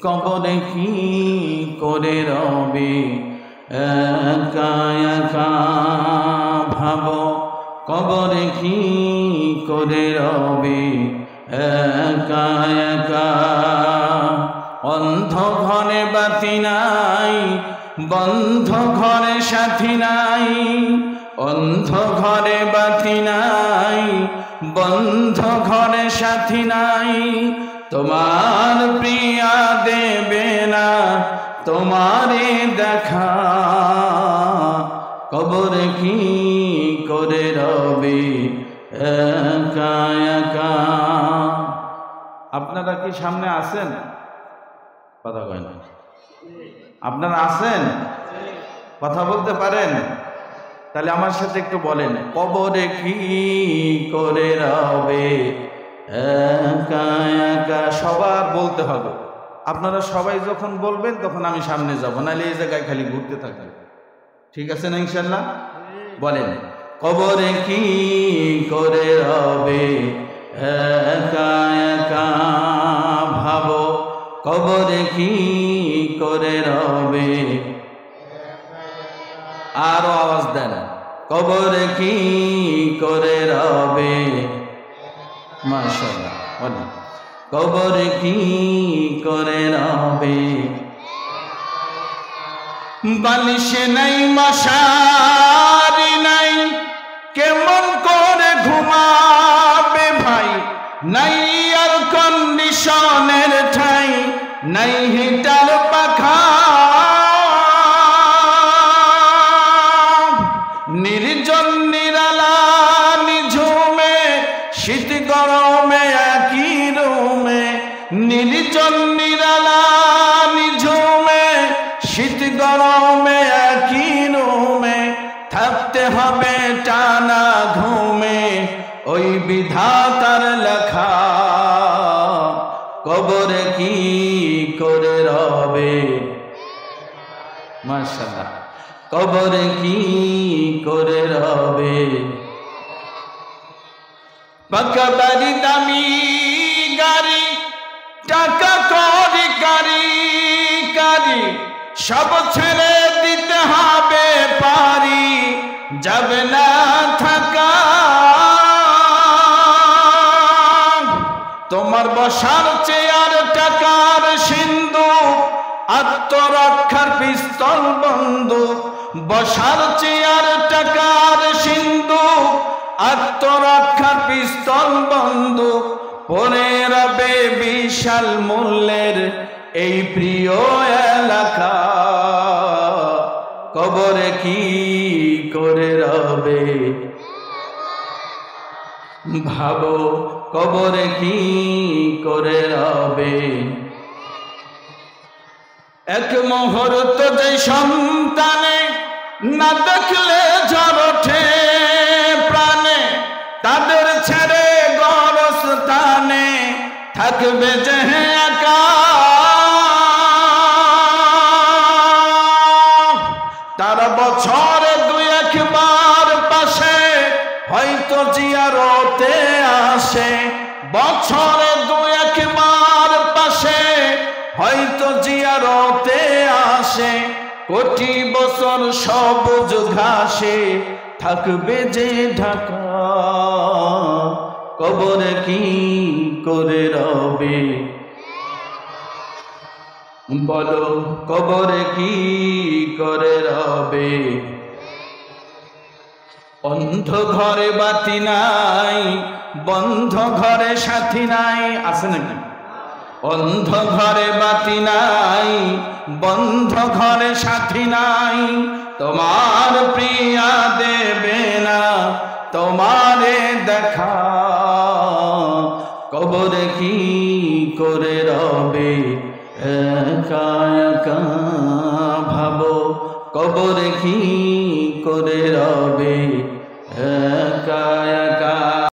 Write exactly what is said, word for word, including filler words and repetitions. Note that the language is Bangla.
কবরে কি করে রবে একা একা ভাবো কবরে কি করে রবে একা একা অন্ধ ঘরে বাতি নাই বন্ধ ঘরে সাথী নাই অন্ধ ঘরে বাতি নাই বন্ধ ঘরে সাথী নাই তোমার প্রিয়া দেবে না তোমারে দেখা কবরে কি করে রবে একা একা। আপনারা কি সামনে আছেন? কথা কয় না। আপনারা আছেন? কথা বলতে পারেন? তাহলে আমার সাথে একটু বলেন, কবরে কি করে রবে একা একা। সবার বলতে হবে। আপনারা সবাই যখন বলবেন তখন আমি সামনে যাব, নাহলে এই জায়গায় খালি ঘুরতে থাকবে। ঠিক আছে না ইনশাল্লাহ? বলেন, কবরে কি করে রবে একা একা ভাবো কবরে কি করে রবে। আরো আওয়াজ দেন, কবরে কি করে রবে। মাশাআল্লাহ, বলেন কবরে কি করে রবে। বালিশে নাই মশারি নাই কেমন করে ঘুমাবে ভাই, নাই এয়ার কন্ডিশনের ঠাই নাই হিটার পাখা, নির্জন নিরালা নিঝুমে শীত গরমে একই রুমে, নির্জন নিরালা নিঝুমে শীত গরমে একই রুমে, থাকতে হবে টানা ঘুমে ওই বিধাতার লেখা কবরে কি করে রবে। মাশাআল্লাহ, কবরে কি করে রবে। পাকা বাড়ি দামি গাড়ি টাকা করি কারি কারি সব ছেড়ে দিতে হবে পারি, যাবে না থাকা তোমার বসার চেয়ার টাকার সিন্ধু, আত্মরক্ষার পিস্তল বন্দুক। বসার চেয়ার টাকার সিন্ধু, আত্মরক্ষার পিস্তল বন্দুক, পরে রবে বিশাল মূল্যের এই প্রিয় এলাকা কবরে কি করে রবে ভাবো কবরে কি করে রবে। এক মুহূর্ত যে সন্তানে না দেখলে ঝড় ওঠে প্রাণে, তাদের ছেড়ে গরস্থানে থাকবে যে একা, তারা বছরে দুই একবার পাশে হয়তো জিয়ারতে আসে, বছরে দুই একবার পাশে হয়তো জিয়ারতে আসে, কোটি বছর সবুজ ঘাসে থাকবে যে ঢাকা কবরে কি করে রবে বলো কবরে কি করে রবে। অন্ধ ঘরে বাতি নাই বন্ধ ঘরে সাথী নাই, আছে নাকি? অন্ধ ঘরে বাতি নাই বন্ধ ঘরে সাথী নাই, তোমার প্রিয়া দেবে না তোমারে দেখা কবরে কি করে রবে একা একা ভাবো কবরে কি করে রবে।